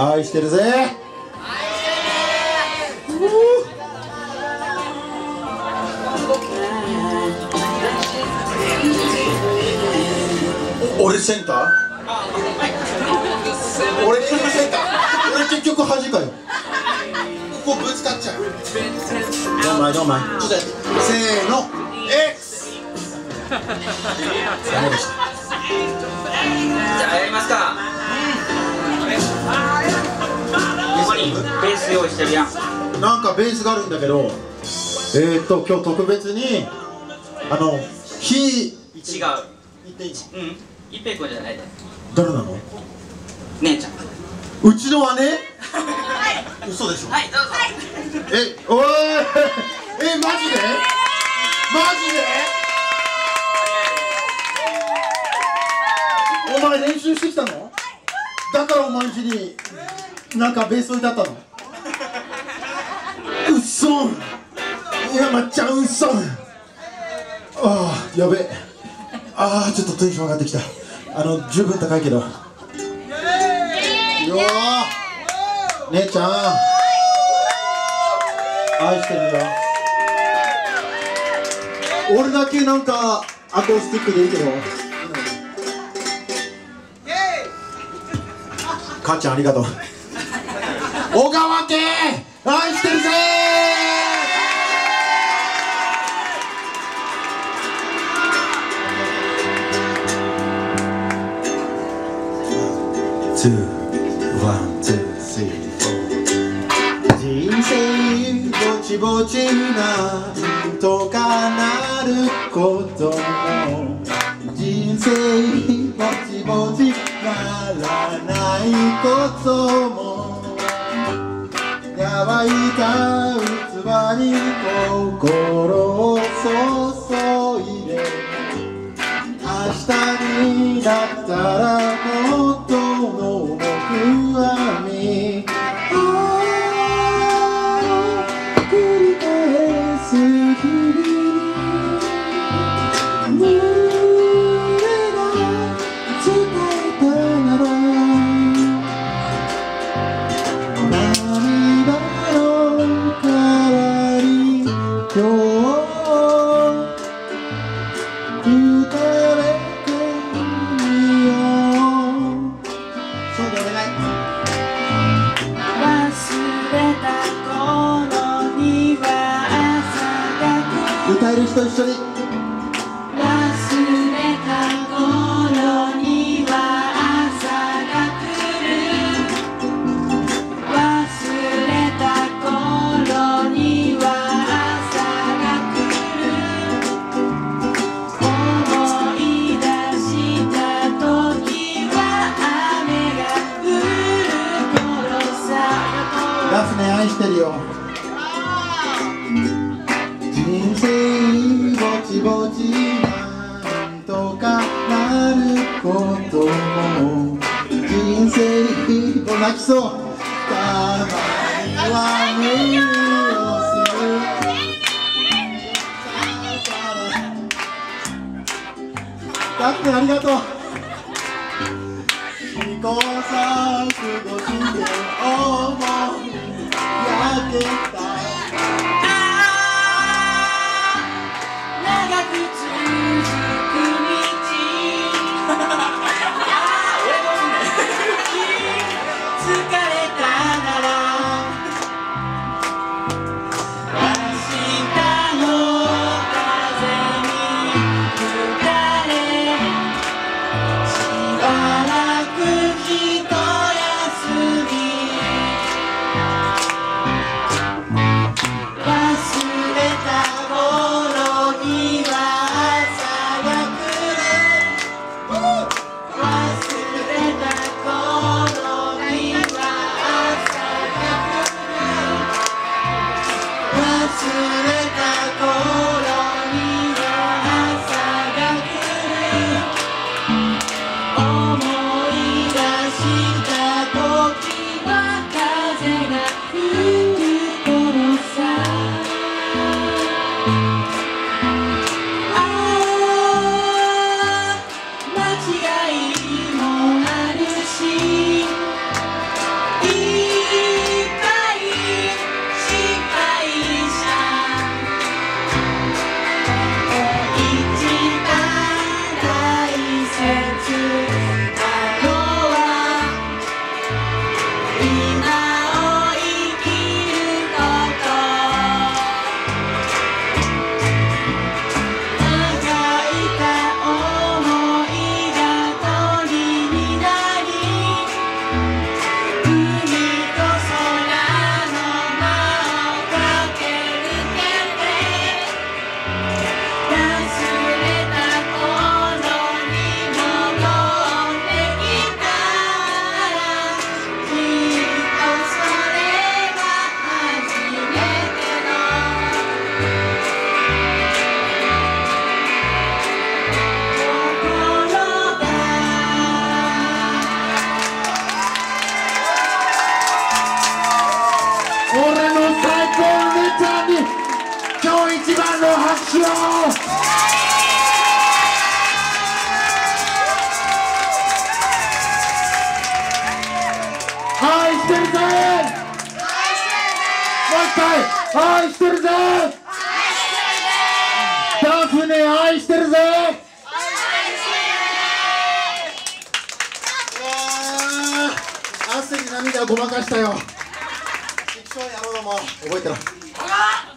愛してるぜ。俺センター？俺結局センター？俺結局端かよ。ここぶつかっちゃう。どうまいどうまい。ちょっとやって。せーの。X。ダメでした。 じゃあやりますか。ここにベース用意してるやん。 なんかベースがあるんだけど、今日特別に違う。 1.1。 うん。一平君じゃないで。 誰なの？ 姉ちゃん。 うちの姉？嘘でしょ？ はい、どうぞ。 おいマジで？マジで？お前練習してきたの？だからお前ん家になんかベース置いてあったの？うっそん。山ちゃんうっそん。ああやべえ。ああちょっとテンション上がってきた。十分高いけど。よー姉ちゃん愛してるよ。俺だけなんかアコースティックでいいけど。母ちゃんありがとう。小川家愛してるぜー。ワン、ツー、スリー、フォー。人生ぼちぼちなんとかなることも、人生ぼちぼちならないことも、乾いた器に心を注いで、明日になったらもっとの僕は見繰り返す日々に胸が伝えたなら、涙の代わり今日歌えてみよう。そうでお願い。 忘れた頃には朝が来る。 歌える人一緒に。 忘れた頃には朝が来る。忘れた頃には朝が来る。思い出した時は雨が降る頃さ。 ダフネ愛してるよ。人生ぼちぼちなんとかなることも、人生泣きそう。たまには無理をする。ダフネありがとう。試行錯誤して思い焼けた。 長く続く道疲れたなら明日の風に吹かれ、しばらく一休み。 しよう。愛してるぜ。もう一回愛してるぜ。ダフネ愛してるぜ。汗に涙ごまかしたよ。一生やろうのも覚えてろ。